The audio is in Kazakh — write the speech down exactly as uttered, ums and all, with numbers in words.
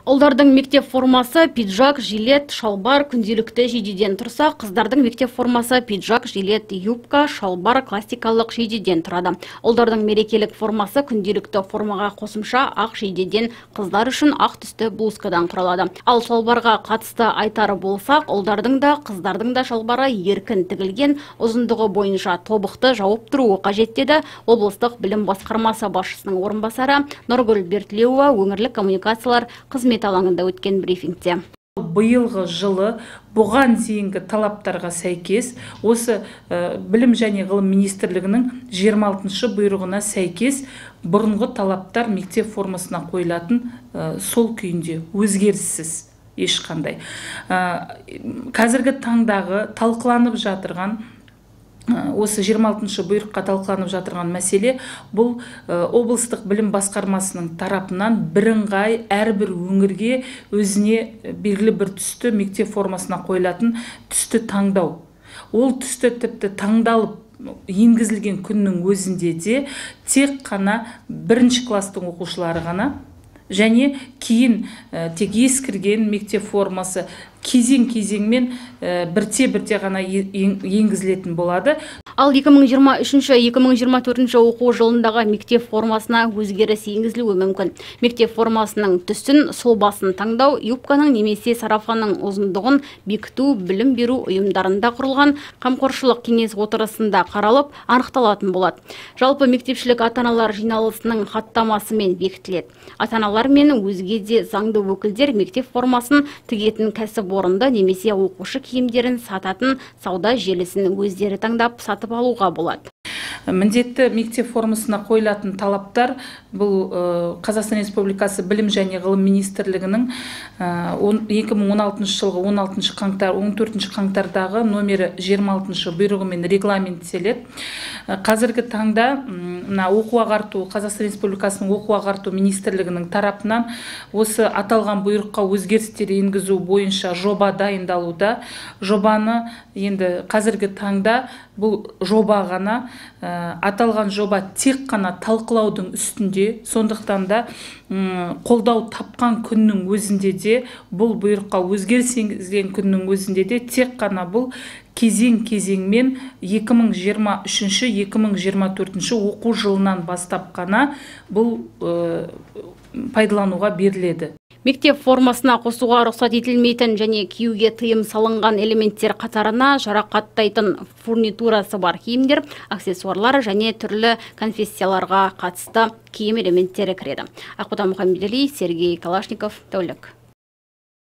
Ұлдардың мектеп формасы пиджак, жилет, шалбар күнделікті жейдеден тұрса, қыздардың мектеп формасы пиджак, жилет, юбка, шалбар классикалық жейдеден тұрады. Ұлдардың мерекелік формасы күнделікті формаға қосымша ақ жейдеден, қыздар үшін ақ түсті блузкадан құралады. Ал шалбарға қатысты айтары болсақ, ұлдардың да, қыздардың да шалбары еркін тігілген, ұзындығы бойынша тобықты жауып тұруы қажет деді облыстық білім басқармасы басшысының орынбасары Нұргүл Бертлеуова өңірлік коммуникациялар қызмет алаңында өткен брифингте. Биылғы жылы бұған дейінгі талаптарға сәйкес осы білім және ғылым министрлігінің жиырма алтыншы бұйрығына сәйкес бұрынғы талаптар мектеп формасына қойылатын сол күйінде өзгеріссіз ешқандай. Қазіргі таңдағы талқыланып жатырған осы жиырма алтыншы бұйрыққа талқыланып жатырған мәселе бұл облыстық білім басқармасының тарапынан бірыңғай әрбір өңірге өзіне белгілі бір түсті мектеп формасына қойылатын түсті таңдау. Ол түсті тіпті таңдалып енгізілген күннің өзінде де тек қана бірінші кластың оқушылары ғана және кейін тек ескірген мектеп формасы кезең-кезеңмен бірте-бірте ғана енгізілетін болады. Ал екі мың жиырма үшінші - екі мың жиырма төртінші оқу жылындағы мектеп формасына өзгеріс енгізілуі мүмкін. Мектеп формасының түсін, сұлбасын таңдау, юбканың немесе сарафанның ұзындығын бекіту білім беру ұйымдарында құрылған қамқоршылық кеңес отырысында қаралып, анықталатын болады. Жалпы мектепшілік ата-аналар жиналысының хаттамасымен бекітіледі. Ата-аналар мен өзге де заңды өкілдер мектеп формасын тігетін кәсіп орында немесе оқушы киімдерін сататын сауда желісін өздері таңдап сатып алуға болады. Міндетті мектеп формасына қойылатын талаптар бұл Қазақстан Республикасы білім және ғылым министрлігінің екі мың он алтыншы жылғы он алтыншы қаңтар он төртінші қаңтардағы номері жиырма алтыншы бұйрығымен регламенттеледі. Қазіргі таңда оқу ағарту Қазақстан Республикасының оқу ағарту министрлігінің тарапынан осы аталған бұйрыққа өзгерістер енгізу бойынша жоба дайындалуда. Жобаны енді қазіргі таңда бұл жоба ғана, аталған жоба тек қана талқылаудың үстінде, сондықтан да қолдау тапқан күннің өзінде де, бұл бұйрыққа өзгеріс енгізген күннің өзінде де тек қана бұл кезең-кезеңмен екі мың жиырма үшінші - екі мың жиырма төртінші оқу жылынан бастап қана бұл пайдалануға беріледі. Мектеп формасына қосуға рұқсат етілмейтін және киюге тыйым салынған элементтер қатарына жарақаттайтын фурнитурасы бар киімдер, аксессуарлар және түрлі конфессияларға қатысты киім элементтері кіреді. Ақбота Мұхаммедали, Сергей Калашников, Тәулік.